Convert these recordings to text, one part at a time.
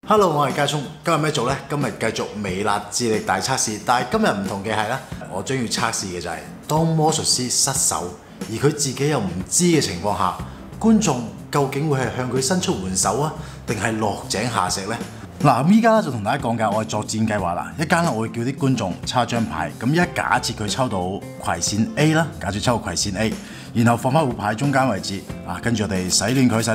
Hello，我係佳聰，今日咩做呢？今日繼續微辣智力大測試，但係今日唔同嘅係咧，我將要測試嘅就係、當魔術師失手，而佢自己又唔知嘅情況下，觀眾究竟會係向佢伸出援手啊，定係落井下石呢？嗱，咁依家咧就同大家講解我嘅作戰計劃啦。一間咧我會叫啲觀眾抽一張牌，咁一假設佢抽到葵扇 A 啦，假設抽到葵扇 A， 然後放翻副牌中間位置啊，跟住我哋洗亂佢，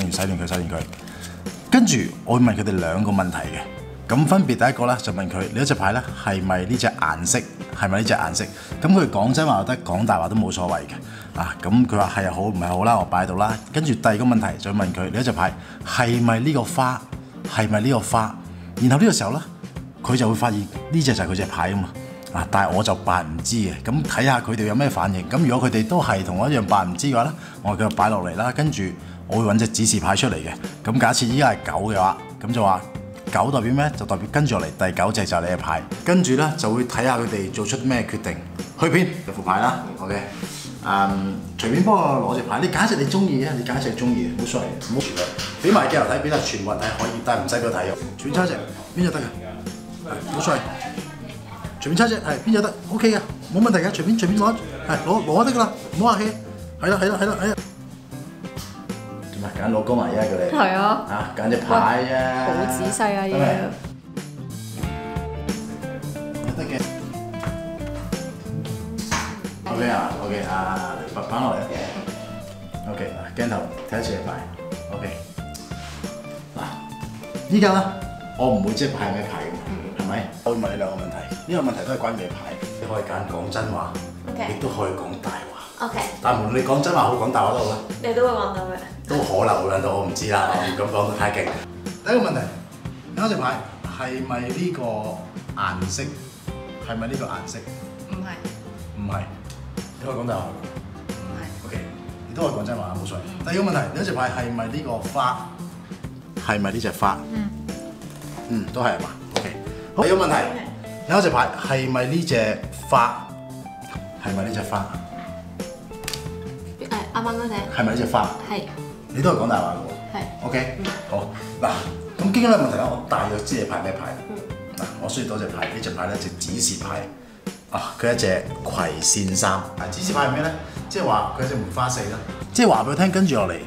跟住我會問佢哋兩個問題嘅，咁分別第一個咧就問佢：你一隻牌咧係咪呢隻顏色？係咪呢隻顏色？咁佢講真話又得，講大話都冇所謂嘅。啊，咁佢話係又好，唔係好啦，我擺喺度啦。跟住第二個問題就問佢：你一隻牌係咪呢個花？係咪呢個花？然後呢個時候咧，佢就會發現呢隻就係佢隻牌啊嘛。啊，但係我就扮唔知嘅，咁睇下佢哋有咩反應。咁如果佢哋都係同我一樣扮唔知嘅話咧，我繼續擺落嚟啦，跟住我會揾隻指示牌出嚟嘅。咁假設依家係9嘅話，咁就話9代表咩？就代表跟住落嚟第9隻就係你嘅牌。跟住咧就會睇下佢哋做出咩決定。去邊？有副牌啦 ，OK。隨便幫我攞隻牌，你揀一隻你中意嘅，你揀一隻中意嘅，冇所謂，唔好全部。俾埋鏡頭睇，俾晒全部睇可以，但係唔使俾我睇嘅。隨便抽一隻，邊隻得㗎？冇所謂。隨便抽一隻，係邊隻得 ？OK 嘅，冇問題嘅，隨便攞，係攞得㗎啦，唔好客氣。係啦，做咩揀老公啊？而家佢哋係啊， 嚇揀隻牌啫， 好仔細啊，要得嘅。OK 啊，OK 啊，擺落嚟。OK 嗱，鏡頭睇一次隻牌。OK 嗱，依家咧我唔會知牌係咩牌嘅，係咪？我會問你兩個問題，呢個問題都係關於你嘅牌。你可以揀講真話，亦都可以講大話。 OK。 但係無論你講真話好講大話都好啦， 你都會講到嘅。 都可能會揾到，我唔知啦，我唔敢講得太勁。第一個問題，呢隻牌係咪呢個顏色？係咪呢個顏色？ 唔係。 唔係。你可以講大話。 唔係。 OK，你都可以講真話，冇所謂。第二個問題，呢隻牌係咪呢個花？係咪呢隻花？都係嘛。OK。第二個問題，有一隻牌係咪呢隻花？係咪呢隻花？ 啱啱嗰隻。 係咪呢隻花？ 係。 你都係講大話嘅喎。 係。 OK。好。嗱，咁經過呢個問題咧，我大約知你牌咩牌。嗱，我需要多隻牌，呢隻牌咧隻指示牌。啊，佢一隻葵扇3。啊，指示牌係咩咧？即係話佢一隻梅花4啦。即係話俾佢聽，跟住落嚟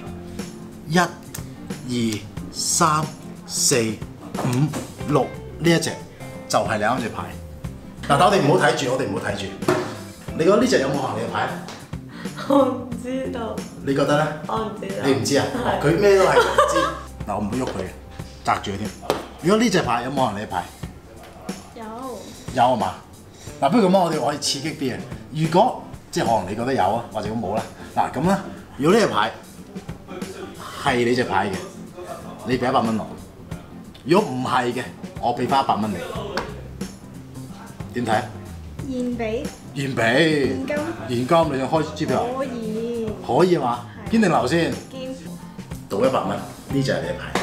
1、2、3、4、5、6呢一隻就係你啱隻牌。嗱，但我哋唔好睇住，你覺得呢隻有冇行你嘅牌？ 我唔知道。 你覺得咧？ 我唔知道。 你唔知啊？佢咩都係唔知。嗱，我唔會喐佢嘅，擲住佢添。如果呢隻牌有冇行你嘅牌？有啊嘛？嗱，不如咁啊，我哋可以刺激啲嘅。如果即係可能你覺得有啊，或者咁冇啦。嗱，咁啦，如果呢隻牌係你隻牌嘅，你俾100蚊我；如果唔係嘅，我俾翻100蚊你。點睇啊？ 現俾現俾現金， 你想開支票？ 可以， 可以嘛？堅定流先？ 堅。 賭100蚊，呢就係你嘅牌。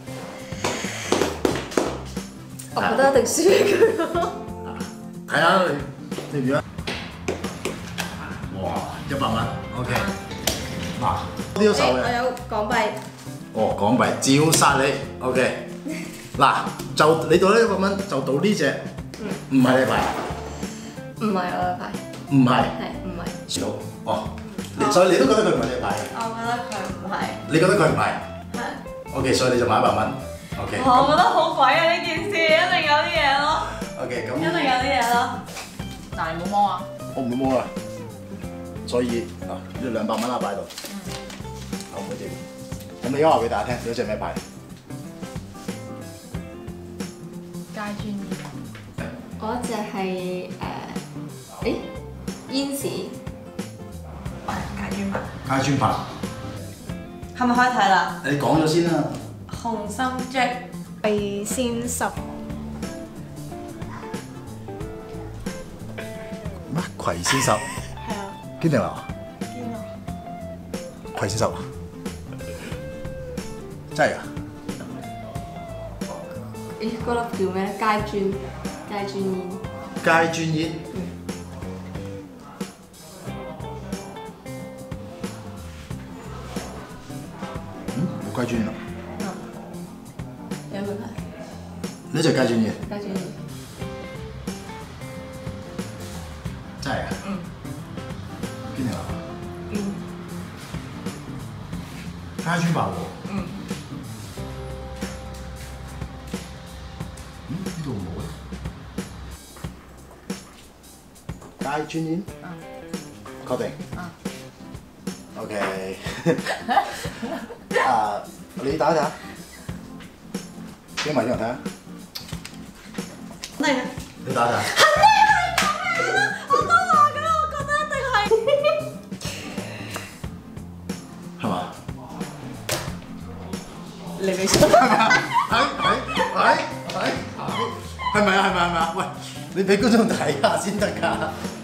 我覺得一定輸俾佢咯。 睇下你唔要啊？哇，100蚊 ，OK。嗱，呢個手嘅。 我有港幣。 哦，港幣照殺你 ，OK。嗱，就你賭呢100蚊，就賭呢隻，唔係你牌。 唔係我嘅牌。 唔係。 係唔係？ 賭哦，所以你都覺得佢唔係你牌嘅。 我覺得佢唔係。 你覺得佢唔係係。 ？OK，所以你就買100蚊。OK。 我覺得好鬼啊！呢件事一定有啲嘢咯。 OK，咁。 一定有啲嘢咯。嗱，你冇摸啊？ 我唔會摸啊。所以啊，呢200蚊啦，擺喺度。我唔會掂。咁你而家話俾大家聽，呢隻咩牌？ 階磚葉。嗰隻係煙士。階磚牌。 階磚牌。 係咪可以睇啦？ 你講咗先啦。 紅心 Jack。 葵扇10。 咩？葵扇10。 係啊。 堅定流？ 堅啊！ 葵扇10啊？真係㗎？ 咦，嗰粒叫咩咧？階磚煙。 階磚煙。冇階磚啊？ 有冇睇？ 呢隻雞轉煙雞轉煙， 真係啊！堅定啊！ 邊？ 雞轉白喎。呢度冇啊！雞轉煙。確定。OK。你打一打。邊埋啲人睇下。 嚟啊！ 你打一打。 我都話㗎，我覺得一定係。 係嘛？ 你未信？ 係咪啊？喂，你俾觀眾睇下先得㗎，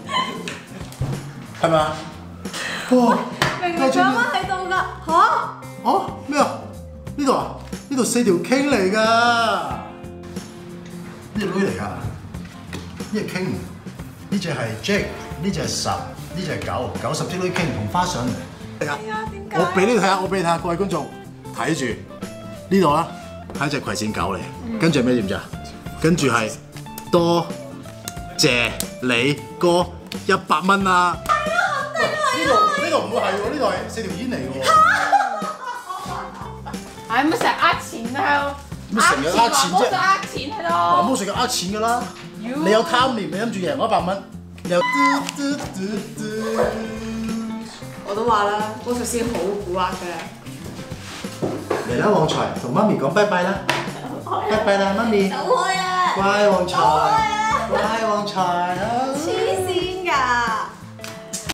係咪啊？哇！ 明明仲有乜喺度㗎？嚇！ 哦咩啊？呢度啊？呢度4條 king 嚟㗎，呢隻女嚟㗎，呢隻 king，呢隻係 Jake，呢隻係10，呢隻係9，90隻女 king 同花上嚟。 係啊，點解？ 我俾你睇下，各位觀眾睇住呢度啦，係一隻葵扇狗嚟，跟住係咩知唔知啊？跟住係多謝你哥100蚊啊！呢度唔會係喎，呢度係4條煙嚟嘅喎。 唉，乜成日呃錢啊？ 乜成日呃錢啫？ 呃錢喺話度。 冇成日呃錢㗎啦，你有貪念，你諗住贏我100蚊，你有我都話啦，魔術師好蠱惑㗎。 嚟啦，旺財，同媽咪講拜拜啦，拜拜啦，媽咪， 走開啊！ 乖旺財， 走開啊！ 乖旺財啊！ 黐